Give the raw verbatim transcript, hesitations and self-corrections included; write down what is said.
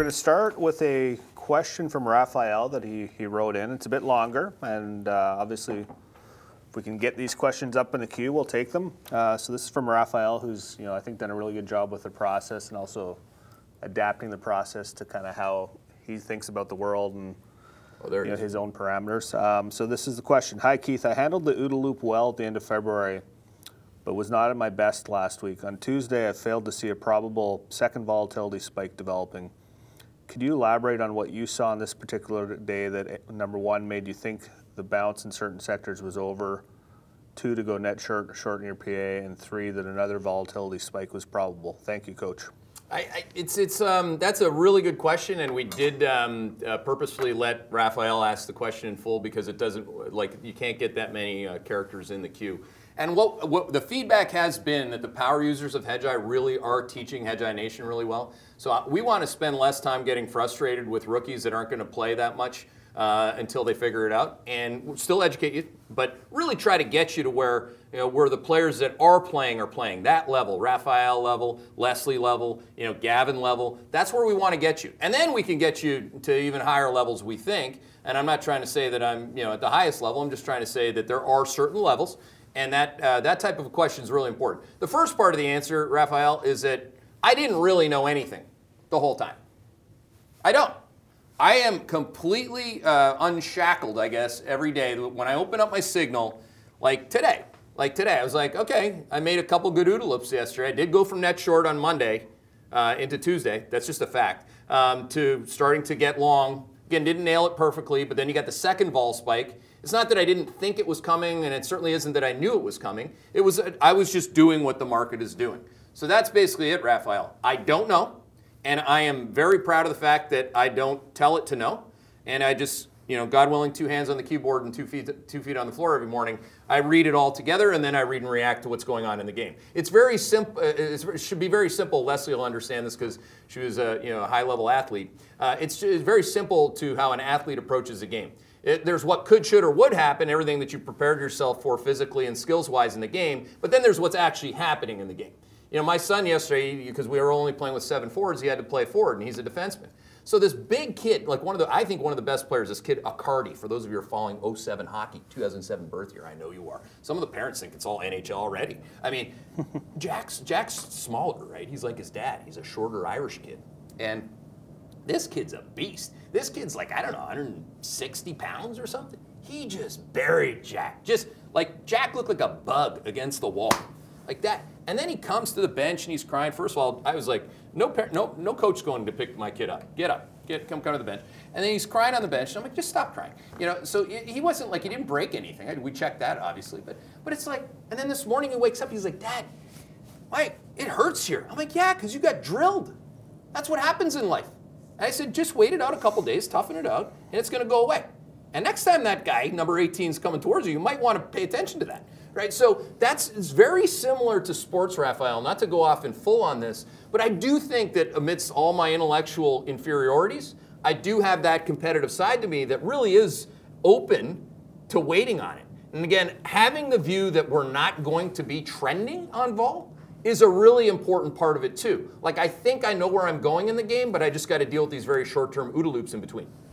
going to start with a question from Raphael that he, he wrote in. It's a bit longer, and uh, obviously if we can get these questions up in the queue, we'll take them. Uh, so this is from Raphael, who's, you know, I think done a really good job with the process and also adapting the process to kind of how he thinks about the world and oh, there you know, his own parameters. Um, so this is the question. Hi, Keith. I handled the OODA loop well at the end of February, but was not at my best last week. On Tuesday, I failed to see a probable second volatility spike developing. Could you elaborate on what you saw on this particular day that, number one, made you think the bounce in certain sectors was over, two, to go net short, short in your P A, and three, that another volatility spike was probable? Thank you, Coach. I, I, it's it's um, that's a really good question, and we did um, uh, purposefully let Raphael ask the question in full because it doesn't, like, you can't get that many uh, characters in the queue. And what, what the feedback has been that the power users of Hedgeye really are teaching Hedgeye Nation really well. So we want to spend less time getting frustrated with rookies that aren't going to play that much uh, until they figure it out, and still educate you, but really try to get you to where, you know, where the players that are playing are playing. That level, Raphael level, Leslie level, you know, Gavin level. That's where we want to get you, and then we can get you to even higher levels, we think. And I'm not trying to say that I'm, you know, at the highest level. I'm just trying to say that there are certain levels. And that, uh, that type of a question is really important. The first part of the answer, Raphael, is that I didn't really know anything the whole time. I don't. I am completely uh, unshackled, I guess, every day. When I open up my signal, like today, like today, I was like, okay, I made a couple good OODA loops yesterday. I did go from net short on Monday uh, into Tuesday. That's just a fact. Um, to starting to get long. Again, didn't nail it perfectly, but then you got the second vol spike. It's not that I didn't think it was coming, and it certainly isn't that I knew it was coming. It was, I was just doing what the market is doing. So that's basically it, Raphael. I don't know, and I am very proud of the fact that I don't tell it to know. And I just, you know, God willing, two hands on the keyboard and two feet, two feet on the floor every morning. I read it all together, and then I read and react to what's going on in the game. It's very simple. It should be very simple. Leslie will understand this because she was a, you know, a high-level athlete. Uh, it's, it's very simple to how an athlete approaches a game. It, there's what could, should, or would happen, everything that you prepared yourself for physically and skills-wise in the game, but then there's what's actually happening in the game. You know, my son yesterday, because we were only playing with seven forwards, he had to play forward, and he's a defenseman. So this big kid, like one of the, I think one of the best players, this kid Accardi, for those of you who are following oh seven hockey, two thousand seven birth year, I know you are. Some of the parents think it's all N H L already. I mean, Jack's, Jack's smaller, right? He's like his dad. He's a shorter Irish kid. And this kid's a beast. This kid's like, I don't know, one hundred sixty pounds or something. He just buried Jack. Just like Jack looked like a bug against the wall. Like that. And then he comes to the bench and he's crying. First of all, I was like, no no, no coach going to pick my kid up. Get up. Get, come, come to the bench. And then he's crying on the bench. And I'm like, just stop crying. You know, so he wasn't like, he didn't break anything. We checked that, obviously. But, but it's like, and then this morning he wakes up, he's like, Dad, why, it hurts here. I'm like, yeah, because you got drilled. That's what happens in life. And I said, just wait it out a couple days, toughen it out, and it's going to go away. And next time that guy, number eighteen, is coming towards you, you might want to pay attention to that, right? So that's it's very similar to sports, Raphael, not to go off in full on this, but I do think that amidst all my intellectual inferiorities, I do have that competitive side to me that really is open to waiting on it. And again, having the view that we're not going to be trending on vol is a really important part of it too. Like, I think I know where I'm going in the game, but I just got to deal with these very short-term OODA loops in between.